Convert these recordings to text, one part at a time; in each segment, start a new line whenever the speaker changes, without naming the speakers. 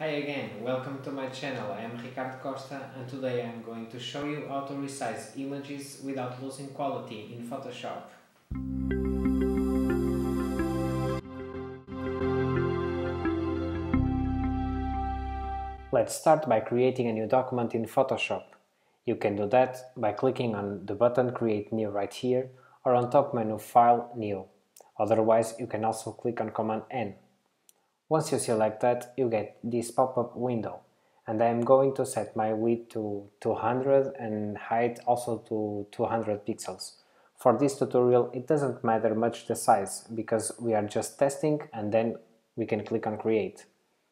Hi again, welcome to my channel. I am Ricardo Costa and today I am going to show you how to resize images without losing quality in Photoshop. Let's start by creating a new document in Photoshop. You can do that by clicking on the button Create New right here or on top menu File, New. Otherwise, you can also click on Command N. Once you select that, you get this pop-up window, and I am going to set my width to 200 and height also to 200 pixels. For this tutorial it doesn't matter much the size, because we are just testing and then we can click on Create.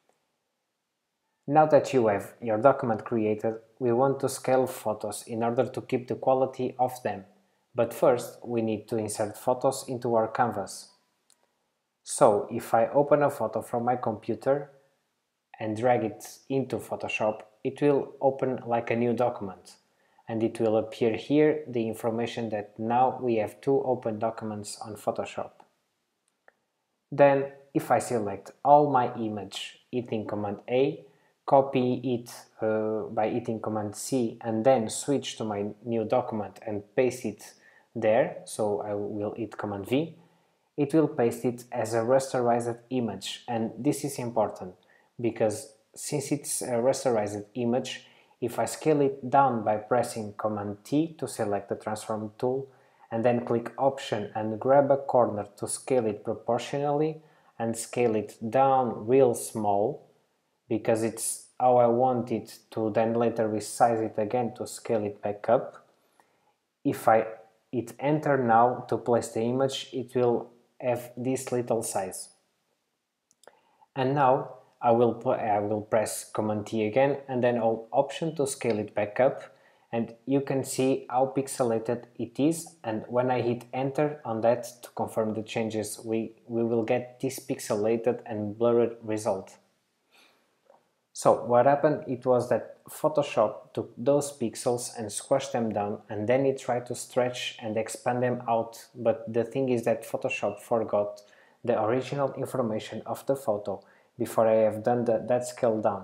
Now that you have your document created, we want to scale photos in order to keep the quality of them. But first we need to insert photos into our canvas. So if I open a photo from my computer and drag it into Photoshop, it will open like a new document, and it will appear here the information that now we have two open documents on Photoshop. Then if I select all my image hitting Command A, copy it by hitting Command C, and then switch to my new document and paste it there, so I will hit Command V, it will paste it as a rasterized image. And this is important because since it's a rasterized image, if I scale it down by pressing Command T to select the transform tool and then click Option and grab a corner to scale it proportionally and scale it down real small, because it's how I want it to then later resize it again to scale it back up. If I hit Enter now to place the image, it will have this little size. And now I will press Command T again and then hold Option to scale it back up, and you can see how pixelated it is, and when I hit Enter on that to confirm the changes, we will get this pixelated and blurred result. So what happened, it was that Photoshop took those pixels and squashed them down, and then it tried to stretch and expand them out, but the thing is that Photoshop forgot the original information of the photo before I have done that scale down.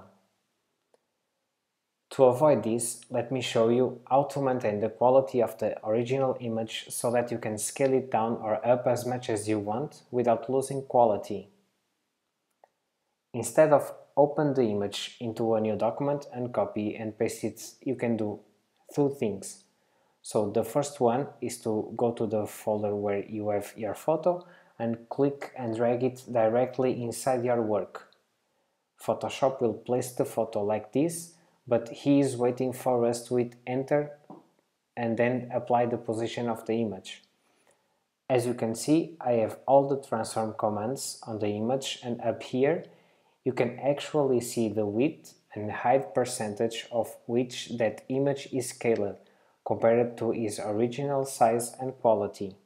To avoid this, let me show you how to maintain the quality of the original image so that you can scale it down or up as much as you want without losing quality. Instead of open the image into a new document and copy and paste it, you can do two things. So the first one is to go to the folder where you have your photo and click and drag it directly inside your work. Photoshop will place the photo like this, but he is waiting for us to hit Enter and then apply the position of the image. As you can see, I have all the transform commands on the image, and up here you can actually see the width and height percentage of which that image is scaled compared to its original size and quality.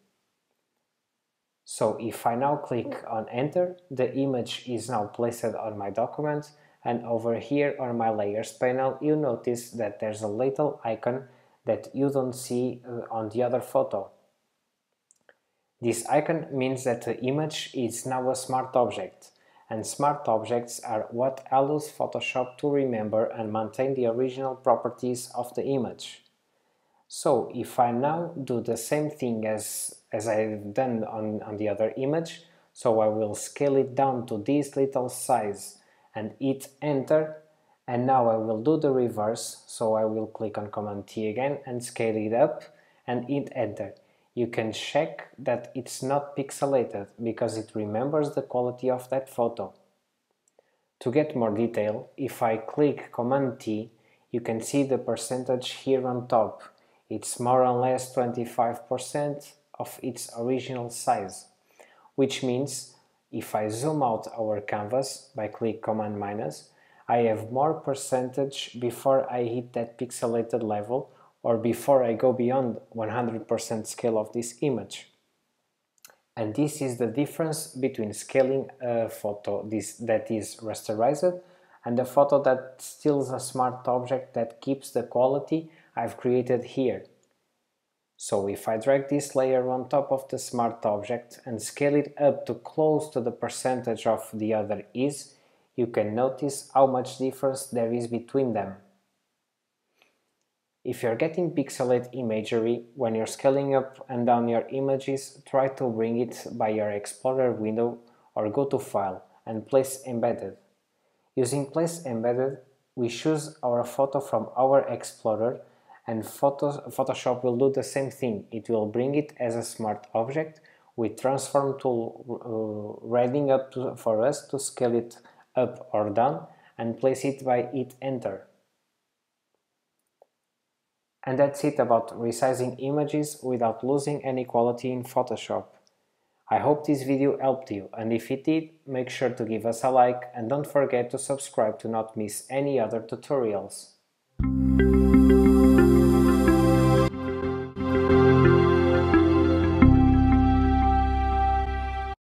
So if I now click on Enter, the image is now placed on my document, and over here on my layers panel you notice that there's a little icon that you don't see on the other photo. This icon means that the image is now a smart object, and smart objects are what allows Photoshop to remember and maintain the original properties of the image. So if I now do the same thing as I've done on the other image, so I will scale it down to this little size and hit Enter, and now I will do the reverse, so I will click on Command T again and scale it up and hit Enter. You can check that it's not pixelated because it remembers the quality of that photo. To get more detail, if I click Command T, you can see the percentage here on top. It's more or less 25% of its original size, which means if I zoom out our canvas by click Command minus, I have more percentage before I hit that pixelated level or before I go beyond 100% scale of this image. And this is the difference between scaling a photo that is rasterized and a photo that steals a smart object that keeps the quality I've created here. So if I drag this layer on top of the smart object and scale it up to close to the percentage of the other is, you can notice how much difference there is between them. If you're getting pixelated imagery, when you're scaling up and down your images, try to bring it by your Explorer window or go to File and Place Embedded. Using Place Embedded, we choose our photo from our Explorer, and Photoshop will do the same thing. It will bring it as a smart object with Transform tool reading up for us to scale it up or down and place it by hit Enter. And that's it about resizing images without losing any quality in Photoshop. I hope this video helped you, and if it did, make sure to give us a like and don't forget to subscribe to not miss any other tutorials.